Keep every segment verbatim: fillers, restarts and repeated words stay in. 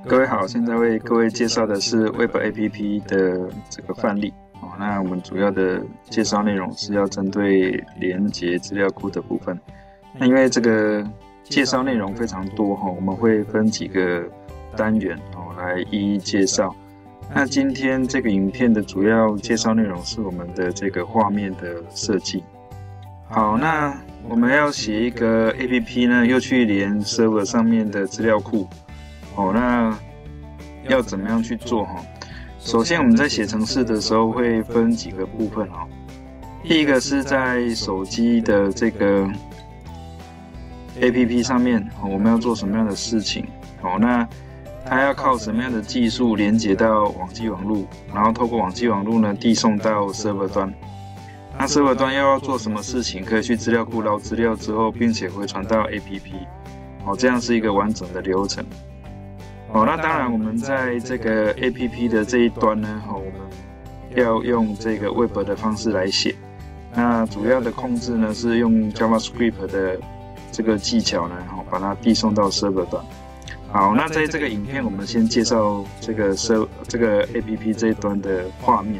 各位好，现在为各位介绍的是 Web A P P 的这个范例。哦，那我们主要的介绍内容是要针对连结资料库的部分。那因为这个介绍内容非常多哈，我们会分几个单元哦来一一介绍。那今天这个影片的主要介绍内容是我们的这个画面的设计。好，那我们要写一个 A P P 呢，又去连 server 上面的资料库。哦，那要怎么样去做哈？首先我们在写程式的时候会分几个部分哈。第一个是在手机的这个 A P P 上面，我们要做什么样的事情？哦，那它要靠什么样的技术连接到网际网路，然后透过网际网路呢递送到 server 端。那 server 端又要做什么事情？可以去资料库捞资料之后，并且回传到 A P P。哦，这样是一个完整的流程。哦，那当然，我们在这个 A P P 的这一端呢，哦，我们要用这个 Web 的方式来写。那主要的控制呢是用 JavaScript 的这个技巧呢，哦，把它递送到 server 端。好，那在这个影片，我们先介绍这个 server 这个 A P P 这一端的画面。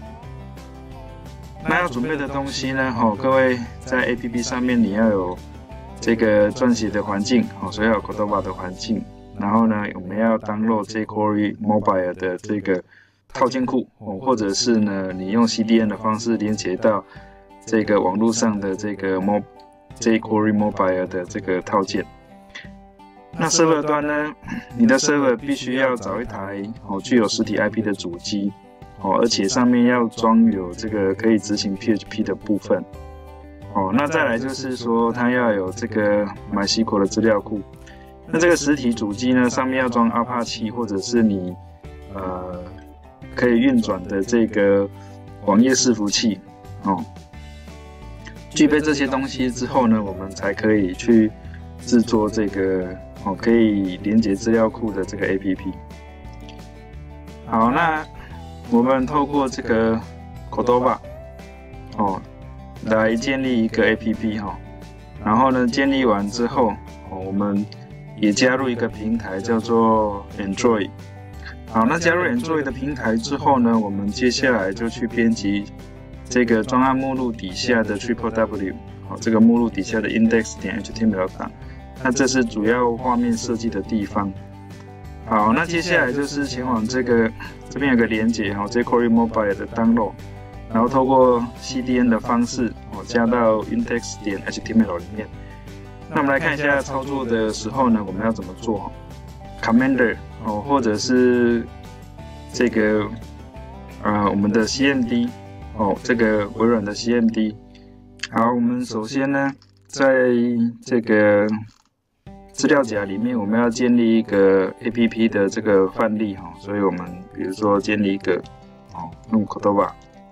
那要准备的东西呢，哦，各位在 A P P 上面你要有这个撰写的环境，哦，所以要有 Cordova 的环境。然后呢，我们要 download jQuery Mobile 的这个套件库，哦，或者是呢，你用 C D N 的方式连接到这个网络上的这个 Mo jQuery Mobile 的这个套件。那 server 端呢，你的 server 必须要找一台哦具有实体 I P 的主机，哦，而且上面要装有这个可以执行 P H P 的部分。哦，那再来就是说，它要有这个 MySQL 的资料库。那这个实体主机呢，上面要装 Apache 或者是你呃可以运转的这个网页伺服器哦。具备这些东西之后呢，我们才可以去制作这个哦可以连接资料库的这个 A P P。好，那我们透过这个 Cordova 哦来建立一个 A P P 哈，然后呢建立完之后，哦我们也加入一个平台叫做 Android。好，那加入 Android 的平台之后呢，我们接下来就去编辑这个专案目录底下的 Triple W， 好，这个目录底下的 index 点 H T M L 档。那这是主要画面设计的地方。好，那接下来就是前往这个这边有个连结哈 jQuery Mobile 的 download， 然后透过 C D N 的方式哦加到 index 点 H T M L 里面。那我们来看一下操作的时候呢，我们要怎么做 ？Commander 哦，或者是这个呃我们的 C M D 哦，这个微软的 C M D。好，我们首先呢，在这个资料夹里面，我们要建立一个 A P P 的这个范例哈，所以我们比如说建立一个哦，用 Cordova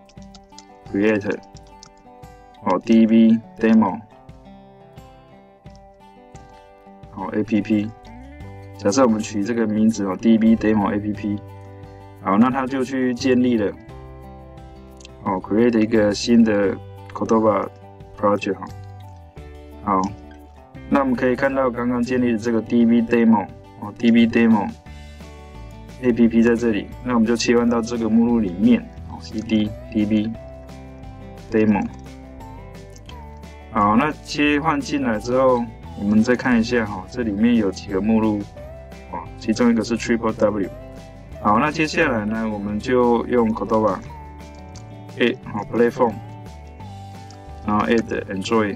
create 哦 D B demo。好 ，A P P， 假设我们取这个名字哦 ，D B Demo A P P， 好，那它就去建立了，哦 ，create 一个新的 Cordova project 哈，好，那我们可以看到刚刚建立的这个 D B Demo 哦 ，D B Demo A P P 在这里，那我们就切换到这个目录里面，哦 ，C D D B Demo， 好，那切换进来之后。我们再看一下哈，这里面有几个目录，哦，其中一个是 Triple W。好，那接下来呢，我们就用 Cordova add 好 Platform， 然后 add Android。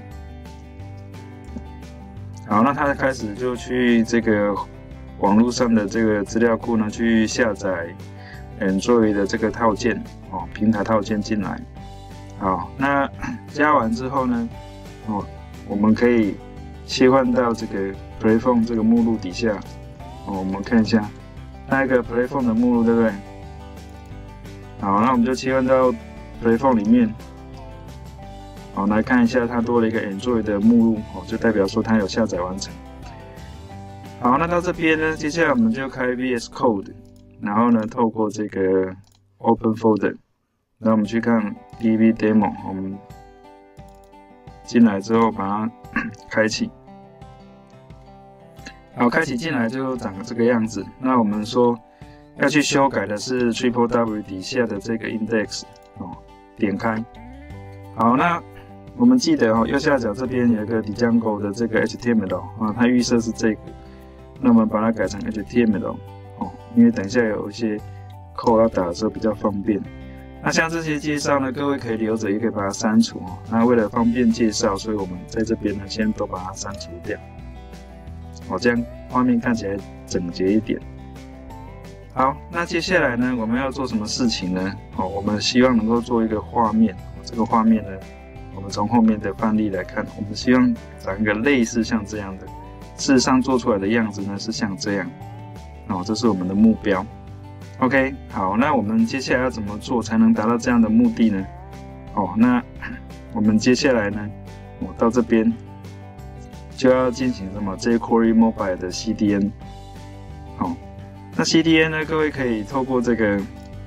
好，那它开始就去这个网络上的这个资料库呢，去下载 Android 的这个套件，哦，平台套件进来。好，那加完之后呢，哦，我们可以切换到这个 Platform 这个目录底下，哦，我们看一下那一个 Platform 的目录，对不对？好，那我们就切换到 Platform 里面，好，来看一下它多了一个 Android 的目录，哦，就代表说它有下载完成。好，那到这边呢，接下来我们就开 V S Code， 然后呢，透过这个 Open Folder， 那我们去看 D B Demo， 我们进来之后把它开启。 好，开启进来就长这个样子。那我们说要去修改的是 Triple W 底下的这个 index 哦，点开。好，那我们记得哦，右下角这边有一个 Django 的这个 H T M L 啊，它预设是这个，那我们把它改成 H T M L 哦，因为等一下有一些 code 要打的时候比较方便。那像这些介绍呢，各位可以留着，也可以把它删除哦。那为了方便介绍，所以我们在这边呢，先都把它删除掉。哦，这样画面看起来整洁一点。好，那接下来呢，我们要做什么事情呢？哦，我们希望能够做一个画面。这个画面呢，我们从后面的范例来看，我们希望长一个类似像这样的。事实上做出来的样子呢，是像这样。哦，这是我们的目标。OK， 好，那我们接下来要怎么做才能达到这样的目的呢？哦，那我们接下来呢，我到这边就要进行什么 jQuery Mobile 的 C D N。好，那 C D N 呢，各位可以透过这个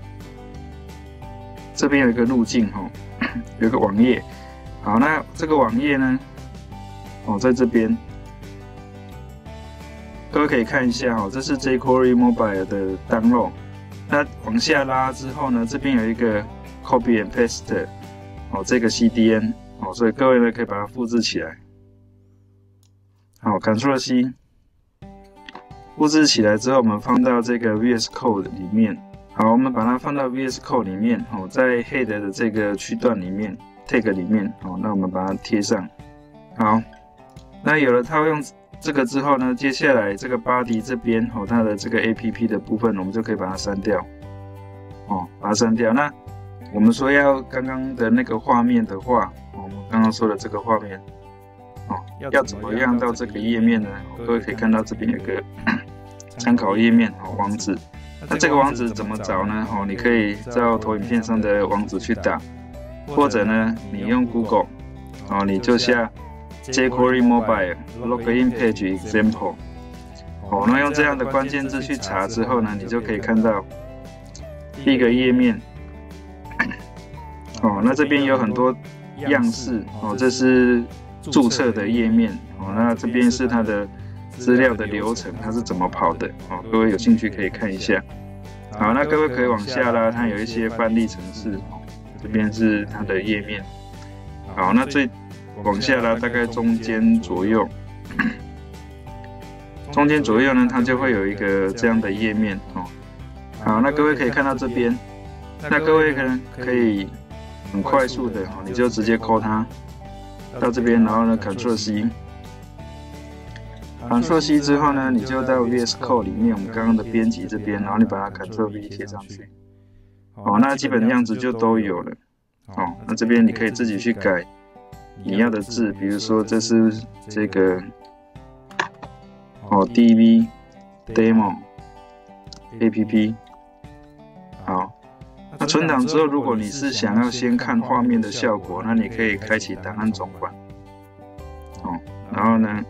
这边有一个路径哈、哦，有一个网页。好，那这个网页呢，哦，在这边。各位可以看一下哦，这是 jQuery Mobile 的 download。那往下拉之后呢，这边有一个 copy and paste 哦，这个 C D N 哦，所以各位呢可以把它复制起来。好 ，Ctrl C， 复制起来之后，我们放到这个 V S Code 里面。好，我们把它放到 V S Code 里面哦，在 head 的这个区段里面 tag 里面哦，那我们把它贴上。好，那有了套用这个之后呢，接下来这个 body 这边哦，它的这个 A P P 的部分，我们就可以把它删掉，哦，把它删掉。那我们说要刚刚的那个画面的话，哦、我们刚刚说的这个画面，哦，要怎么样到这个页面呢？哦、各位可以看到这边有个参考页面哦，网址。那这个网址怎么找呢？哦，你可以照投影片上的网址去打，或者呢，你用 Google， 哦，你就下。jQuery Mobile Login Page Example， 哦，那用这样的关键字去查之后呢，你就可以看到第一个页面。哦，那这边有很多样式哦，这是注册的页面哦，那这边是它的资料的流程，它是怎么跑的哦，各位有兴趣可以看一下。好，那各位可以往下拉，它有一些范例程式，这边是它的页面。好，那最往下拉，大概中间左右，中间左右呢，它就会有一个这样的页面哦。好，那各位可以看到这边，那各位可能可以很快速的哦，你就直接抠它到这边，然后呢 ，Ctrl C，Ctrl C 之后呢，你就到 V S Code 里面我们刚刚的编辑这边，然后你把它 Ctrl V 贴上去。哦，那基本样子就都有了。哦，那这边你可以自己去改。你要的字，比如说这是这个哦 D V Demo A P P， 好，那存档之后，如果你是想要先看画面的效果，那你可以开启档案总管，哦，然后呢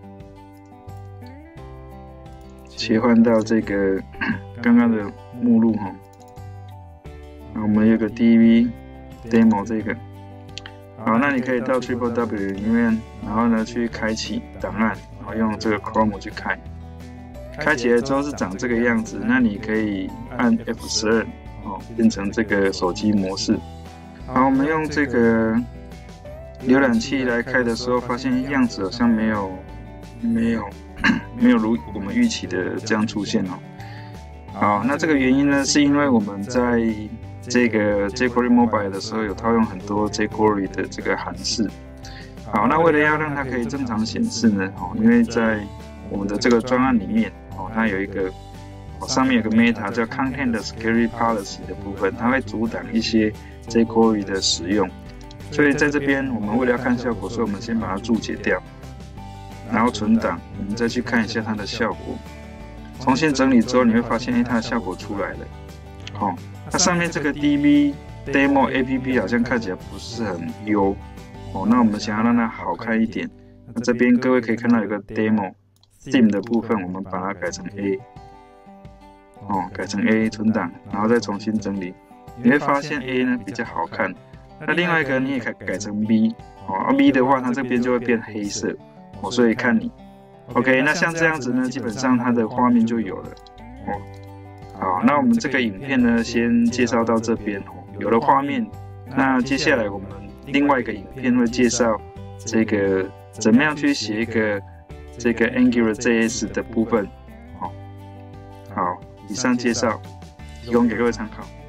切换到这个刚刚的目录哈，那我们有个 D V Demo 这个。好，那你可以到 Triple W 里面，然后呢去开启档案，然后用这个 Chrome 去开。开起来之后是长这个样子，那你可以按 F 十二哦，变成这个手机模式。好，我们用这个浏览器来开的时候，发现样子好像没有没有没有如我们预期的这样出现哦。好，那这个原因呢，是因为我们在这个 jQuery Mobile 的时候有套用很多 jQuery 的这个函式。好，那为了要让它可以正常显示呢，哦，因为在我们的这个专案里面，哦，它有一个、哦、上面有个 meta 叫 Content Security Policy 的部分，它会阻挡一些 jQuery 的使用。所以在这边，我们为了要看效果，所以我们先把它注解掉，然后存档，我们再去看一下它的效果。重新整理之后，你会发现，哎，它的效果出来了。好、哦。它上面这个 D V Demo A P P 好像看起来不是很优哦，那我们想要让它好看一点，那这边各位可以看到有个 Demo Theme 的部分，我们把它改成 A 哦，改成 A 存档，然后再重新整理，你会发现 A 呢比较好看。那另外一个你也可以改成 B 哦 ，B 的话它这边就会变黑色哦，所以看你 OK， 那像这样子呢，基本上它的画面就有了。哦，好，那我们这个影片呢，先介绍到这边哦，有了画面，那接下来我们另外一个影片会介绍这个怎么样去写一个这个 AngularJS 的部分。好，好，以上介绍提供给各位参考。